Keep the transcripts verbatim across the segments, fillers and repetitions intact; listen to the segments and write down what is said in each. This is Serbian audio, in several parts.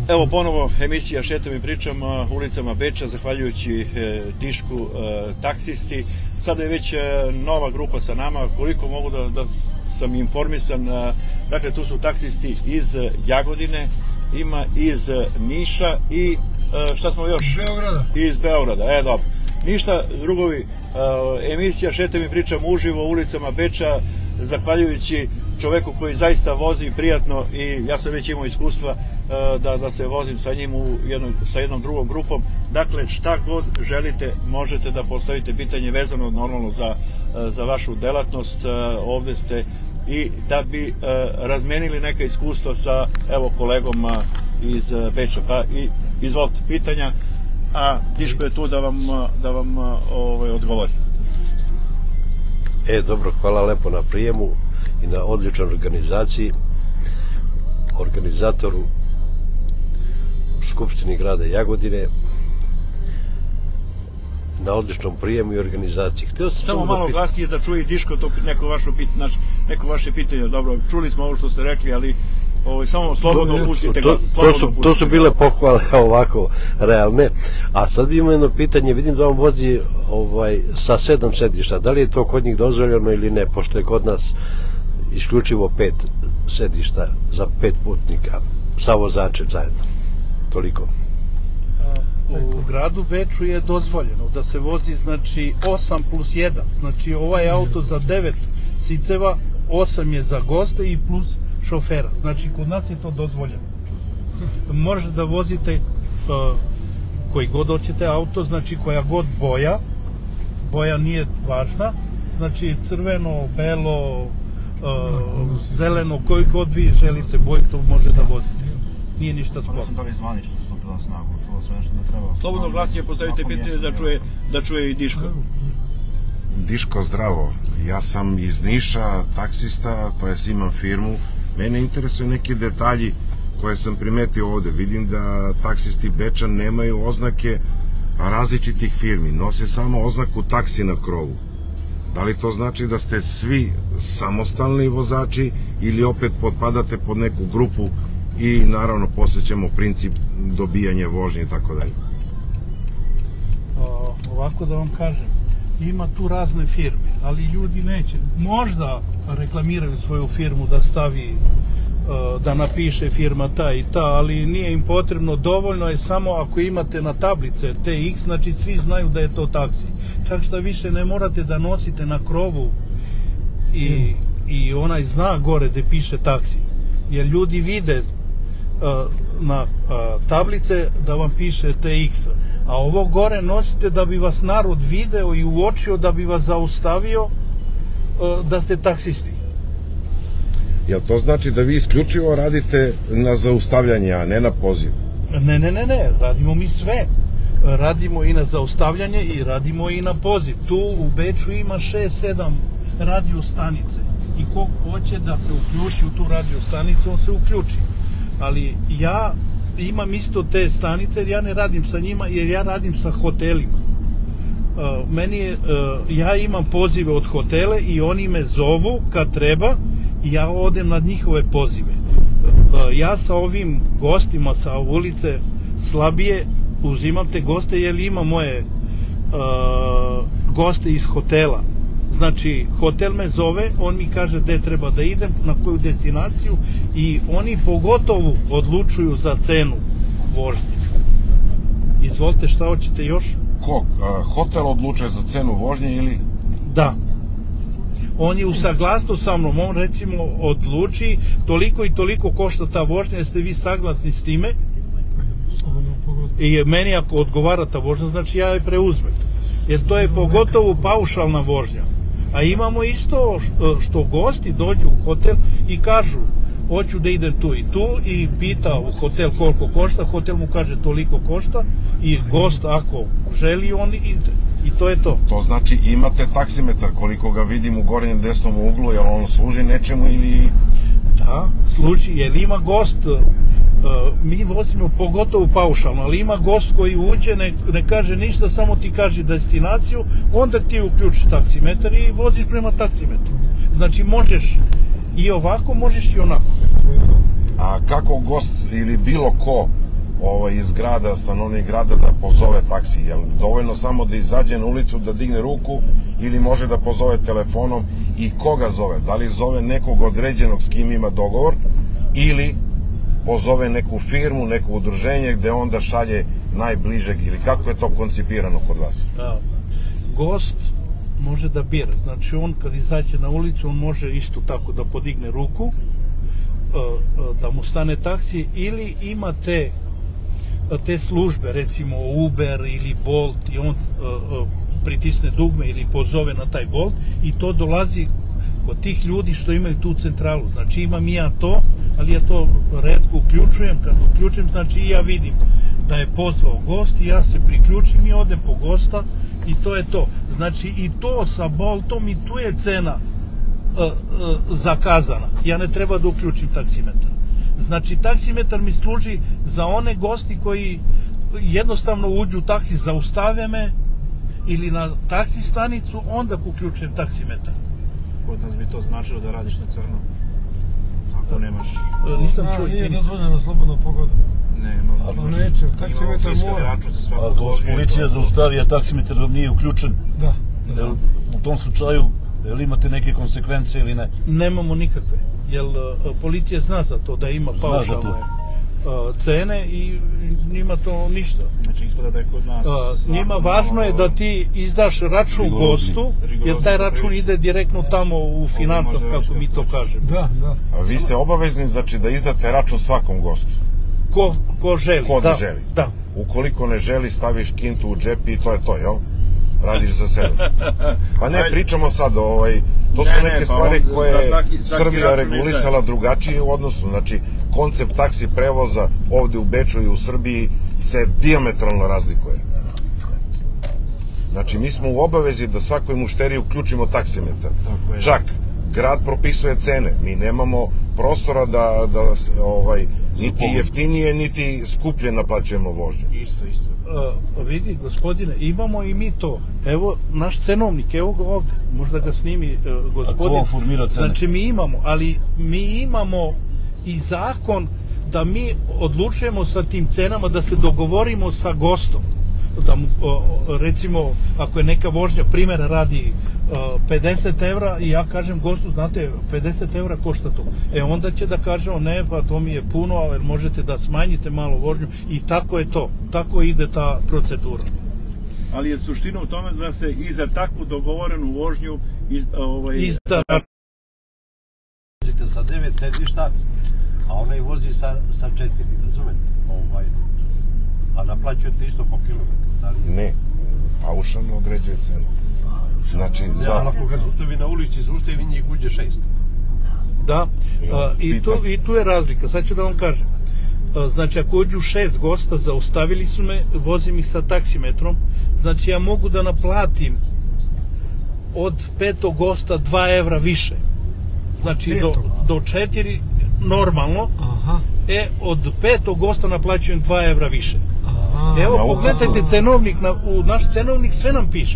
Evo ponovo emisija Šetam i pričam ulicama Beča, zahvaljujući Dišku taksisti. Sada je već nova grupa sa nama, koliko mogu da, da sam informisan. Dakle, tu su taksisti iz Jagodine, ima iz Niša i šta smo još? Beograda. Iz Beograda, e dobro. Ništa, drugovi, emisija Šetam i pričam uživo ulicama Beča, zahvaljujući čoveku koji zaista vozi prijatno i ja sam već imao iskustva da, da se vozim sa njim u jednom, sa jednom drugom grupom. Dakle, šta god želite, možete da postavite pitanje vezano normalno za, za vašu delatnost. Ovde ste i da bi razmenili neka iskustva sa evo kolegom iz Beča. Pa i izvolite pitanja, a Diško je tu da vam, da vam ovaj, odgovori. E, dobro, hvala lepo na prijemu i na odličnoj organizaciji, organizatoru Skupštini grada Jagodine, na odličnom prijemu i organizaciji. Htio sam samo malo glasnije da čuje Diško to neko, vaše pitanje, neko vaše pitanje. Dobro, čuli smo ovo što ste rekli, ali ovo, samo slobodno pustite glas. To, to, su, to su bile pohvale ovako realne. A sad bi imao jedno pitanje, vidim da on vozi ovaj, sa sedam sedišta. Da li je to kod njih dozvoljeno ili ne, pošto je kod nas isključivo pet sedišta za pet putnika sa vozačem zajedno. Toliko. U gradu Beču je dozvoljeno da se vozi, znači, osam plus jedan. Znači, ovaj auto za devet siceva, osam je za goste i plus šofera. Znači, kod nas je to dozvoljeno. Možete da vozite uh, koji god hoćete auto, znači koja god boja, boja nije važna, znači crveno, belo, uh, zeleno, koji god vi želite boj, to može da vozite. Nije ništa sporno. Da li zvanično stupila na snagu, čuo sve što ne treba. Slobodno glasnije postavite pitanje da čuje, da čuje i Diško. Diško, zdravo. Ja sam iz Niša, taksista, to jest imam firmu. Mene interesuje neki detalji koje sam primetio ovde. Vidim da taksisti Beča nemaju oznake različitih firmi. Nose samo oznaku taksi na krovu. Da li to znači da ste svi samostalni vozači ili opet potpadate pod neku grupu i naravno posle ćemo princip dobijanja vožnje i tako dalje? Ovako da vam kažem, ima tu razne firme, ali ljudi neće. Možda reklamiraju svoju firmu da stavi, da napiše firma ta i ta, ali nije im potrebno. Dovoljno je samo ako imate na tablice T X, znači svi znaju da je to taksi. Čak šta više ne morate da nosite na krovu i, i onaj znak gore gde piše taksi. Jer ljudi vide na tablice da vam piše T X, a ovo gore nosite da bi vas narod video i uočio, da bi vas zaustavio da ste taksisti. Jel to znači da vi isključivo radite na zaustavljanje, a ne na poziv? Ne, ne, ne, ne, radimo mi sve. Radimo i na zaustavljanje i radimo i na poziv. Tu u Beču ima šest sedam radio stanice i ko hoće da se uključi u tu radio stanicu, on se uključi. Ali ja imam isto te stanice, jer ja ne radim sa njima, jer ja radim sa hotelima. Uh, meni je, uh, ja imam pozive od hotele i oni me zovu kad treba i ja odem na njihove pozive. Uh, ja sa ovim gostima sa ulice slabije uzimam te goste, jer imam moje uh, goste iz hotela. Znači, hotel me zove, on mi kaže gde treba da idem, na koju destinaciju, i oni pogotovo odlučuju za cenu vožnje. Izvolite, šta hoćete još? Ko? Hotel odlučuje za cenu vožnje ili? Da. On je u saglasnost sa mnom, on recimo odluči toliko i toliko košta ta vožnja, jeste vi saglasni s time? I meni ako odgovara ta vožnja, znači ja je preuzmem. Jer to je pogotovo paušalna vožnja. A imamo isto što gosti dođu u hotel i kažu hoću da idem tu i tu, i pita u hotel koliko košta, hotel mu kaže toliko košta i gost ako želi on ide. I to je to. To znači imate taksimetar, koliko ga vidim u gornjem desnom uglu, jel on služi nečemu ili... Da, služi, jer ima gost, mi vozimo pogotovo paušalno, ali ima gost koji uđe, ne, ne kaže ništa, samo ti kaže destinaciju, onda ti uključiš taksimetar i voziš prema taksimetru. Znači možeš i ovako, možeš i onako. A kako gost ili bilo ko ovaj, iz grada, stanovnik grada da pozove taksi? Je li dovoljno samo da izađe na ulicu, da digne ruku ili može da pozove telefonom i koga zove? Da li zove nekog određenog s kim ima dogovor ili pozove neku firmu, neko udruženje gde onda šalje najbližeg ili kako je to koncipirano kod vas? Da. Gost može da bira, znači on kad izađe na ulicu on može isto tako da podigne ruku, da mu stane taksi ili ima te te službe, recimo Uber ili Bolt i on pritisne dugme ili pozove na taj Bolt i to dolazi kod tih ljudi što imaju tu centralu. Znači imam i ja to, ali ja to retko uključujem. Kad uključujem, znači i ja vidim da je pozvao gost i ja se priključim i odem po gosta i to je to. Znači i to sa Boltom i tu je cena uh, uh, zakazana. Ja ne treba da uključim taksimetar. Znači taksimetar mi služi za one gosti koji jednostavno uđu u taksi, zaustave me ili na taksi stanicu, onda uključujem taksimetar. Kod nas bi to značilo da radiš na crno. Ako nemaš... Nisam čuo. Nije dozvoljeno slobodno pogodu. Ne, no, imaš... Neće, taksimetar mora. Ako vas policija zaustavi, a taksimetar vam nije uključen, da. U tom slučaju, jel imate neke konsekvence ili ne? Nemamo nikakve, jer policija zna za to da ima paušalne cene i njima to ništa. Znači ispada da je kod nas... Njima važno je da ti izdaš račun gostu, jer taj račun ide direktno tamo u finansama, kako mi to kažemo. Da, da. A vi ste obavezni, znači, da izdate račun svakom gostu? Ko, ko želi. Ko ne želi? Da. Ukoliko ne želi, staviš kintu u džep i to je to, jel? Radiš za sebe. Pa ne, pričamo sad, ovaj, to su neke stvari koje je Srbija regulisala drugačije u odnosu, znači, koncept taksi prevoza ovde u Beču i u Srbiji se dijametralno razlikuje. Znači, mi smo u obavezi da svakoj mušteriji uključimo taksimetar. Čak, grad propisuje cene. Mi nemamo prostora da, da ovaj, niti jeftinije, niti skuplje naplaćujemo vožnju. Isto, isto. Uh, vidi, gospodine, imamo i mi to. Evo, naš cenovnik, evo ga ovde. Možda ga snimi uh, gospodin. A ko formira cene? Znači, mi imamo, ali mi imamo i zakon da mi odlučujemo sa tim cenama, da se dogovorimo sa gostom. Da mu, recimo, ako je neka vožnja, primjera radi pedeset evra i ja kažem gostu, znate, pedeset evra košta to. E onda će da kažemo, ne, pa to mi je puno, ali možete da smanjite malo vožnju i tako je to. Tako ide ta procedura. Ali je suština u tome da se i za takvu dogovorenu vožnju iz, ovaj... izda sa devet sedišta, a onaj vozi sa, sa četiri, razumete? Ovaj, a naplaćujete isto po kilometru. Da li... Ne, paušalno određuje cenu. Znači, ne, za... ali ako ga zustavi na ulici, zustavi njih uđe šest. Da, a, i, tu, i tu je razlika, sad ću da vam kažem. A, znači, ako uđu šest gosta, zaustavili su me, vozim ih sa taksimetrom, znači ja mogu da naplatim od petog gosta dva evra više. Znači, do, do četiri normalno, aha. E, od petog gosta naplaćujem dva evra više. Aha. Evo, pogledajte cenovnik, na, u naš cenovnik sve nam piše.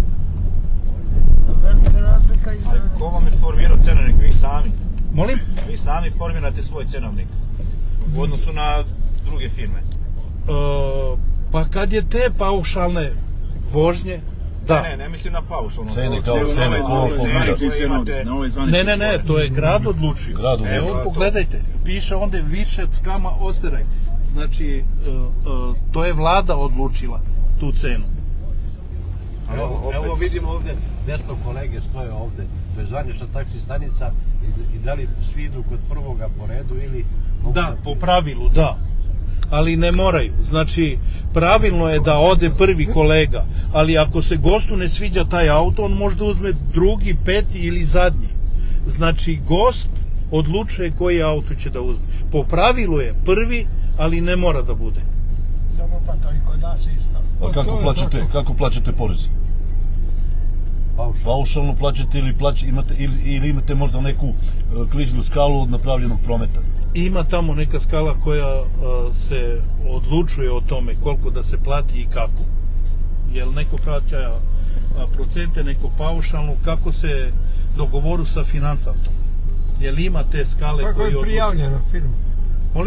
Ali ko vam je formirao cenovnik? Vi sami? Molim? Vi sami formirate svoj cenovnik u odnosu na druge firme? Uh, pa kad je te paušalne vožnje, da. Ne, ne, ne mislim na paušalno. Cene kao cene, ko formirate? Ne, ne, ne, to je grad odlučio. Grad odlučio. Evo, pogledajte, piše onda više skama osteraj. Znači, uh, uh, to je vlada odlučila tu cenu. Evo, evo vidimo ovde, desno kolege stoje ovde, to je zvanična taksi stanica i, i da li svi idu kod prvoga po redu ili... Da, po pravilu, da. Ali ne moraju. Znači, pravilno je da ode prvi kolega, ali ako se gostu ne sviđa taj auto, on možda uzme drugi, peti ili zadnji. Znači, gost odlučuje koji auto će da uzme. Po pravilu je prvi, ali ne mora da bude. Dobro, pa to i kod nas isto. A kako plaćate, kako plaćate porez? Paušalno. Paušalno plaćate ili, plaća, imate, ili, ili imate možda neku kliznu skalu od napravljenog prometa? Ima tamo neka skala koja a, se odlučuje o tome koliko da se plati i kako. Jel neko plaća a, procente, neko paušalno, kako se dogovoru sa financantom. Jel ima te skale kako koji je prijavljena firma? Molim?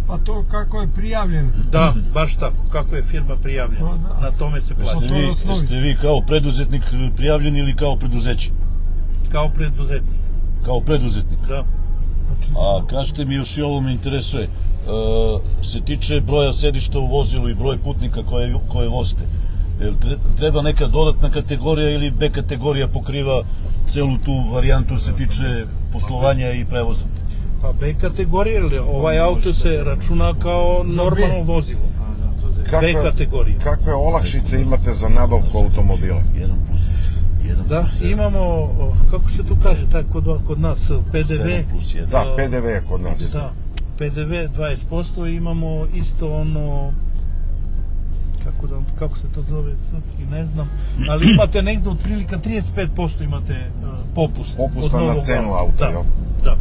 Pa to kako je prijavljen. Da, baš tako, kako je firma prijavljena, To da. na tome se plaća. Jeste vi, jeste vi kao preduzetnik prijavljeni ili kao preduzeće? Kao preduzetnik, Kao preduzetnik. da. A kažete mi, još i ovo me interesuje, e, se tiče broja sedišta u vozilu i broj putnika koje, koje vozite, jel tre- treba neka dodatna kategorija ili B kategorija pokriva celu tu varijantu se tiče poslovanja i prevoza? Pa B kategorija, ili ovaj auto se računa kao normalno vozilo. B Kakve, kategorija. kakve olakšice imate za nabavku automobila? Jedan plus jedan Da, plus jedan. imamo, o, kako se tu kaže, tak kod, kod nas, P D V. sedam plus jedan. Da, P D V je kod nas. Da, P D V dvadeset posto i imamo isto ono, kako, da, kako se to zove srpski, ne znam, ali imate negde otprilike trideset pet posto imate uh, popust. Popusta od na novog cenu auta. auta, Da, jel? da.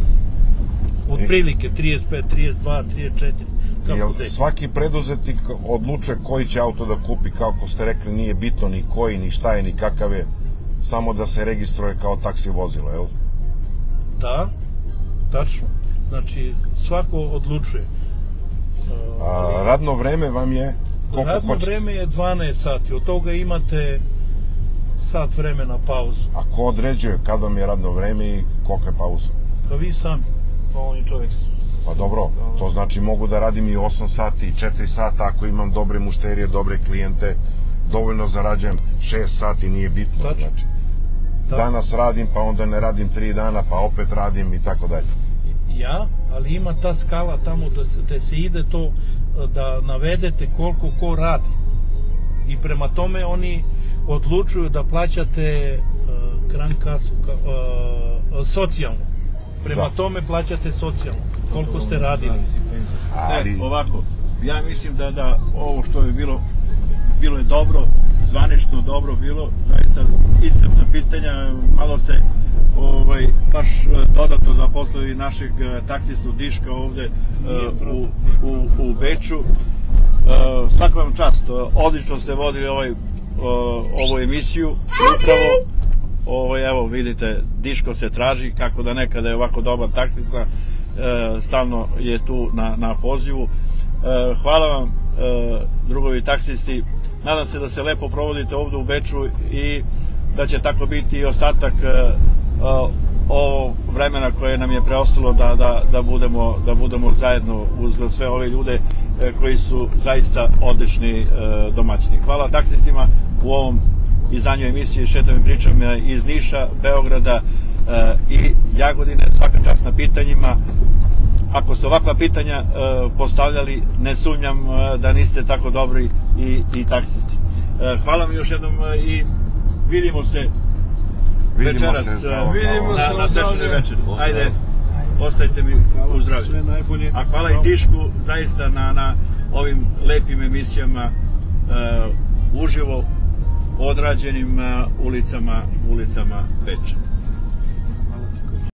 Otprilike trideset pet, trideset dva, trideset četiri. Jel Kako gde. svaki preduzetnik odlučuje koji će auto da kupi, kako ste rekli, nije bitno ni koji, ni šta je, ni kakav je, samo da se registruje kao taksi vozilo, jel? Da, tačno. Znači, svako odlučuje. A radno vreme vam je koliko Radno hoćete? vreme je dvanaest sati, od toga imate sat vremena pauzu. A ko određuje kad vam je radno vreme i kolika je pauza? Pa vi sami. Pa on je čovjek s- Pa dobro, to znači mogu da radim i osam sati i četiri sata ako imam dobre mušterije, dobre klijente, dovoljno zarađujem šest sati, nije bitno. Tačno. Znači, Da. danas radim, pa onda ne radim tri dana, pa opet radim i tako dalje. Ja, ali ima ta skala tamo da se, da se ide to, da navedete koliko ko radi. I prema tome oni odlučuju da plaćate uh, kran kasu, ka, uh, socijalno. Prema Da. tome plaćate socijalno, koliko ste radili. Ali, Ne, ovako, ja mislim da, da ovo što je bilo, bilo je dobro, zvanično dobro bilo, zaista iscrpna pitanja, malo ste ovaj, baš eh, dodatno zaposlili našeg eh, taksistu Diška ovde eh, u, u, u Beču. Eh, Svaka vam čast, eh, odlično ste vodili ovaj, eh, ovu emisiju, upravo ovaj, evo vidite, Diško se traži, kako da nekada je ovako dobar taksista, e, stalno je tu na, na pozivu. E, hvala vam, e, drugovi taksisti, nadam se da se lepo provodite ovde u Beču i da će tako biti i ostatak e, e, ovo vremena koje nam je preostalo da, da, da, budemo, da budemo zajedno uz sve ove ljude e, koji su zaista odlični e, domaćini. Hvala taksistima u ovom izdanju emisije Šetam i pričam iz Niša, Beograda e, i Jagodine. Svaka čast na pitanjima. Ako ste ovakva pitanja e, postavljali, ne sumnjam e, da niste tako dobri i, i taksisti. E, hvala vam još jednom e, i vidimo se vidimo večeras se. e, Zdravo, vidimo zdravo. na, na svečanoj zdravlje. večeri. Ajde, ostajte mi u zdravlju. Sve najbolje. A hvala i Dišku zaista na, na ovim lepim emisijama e, uživo odrađenim uh, ulicama, ulicama Beča.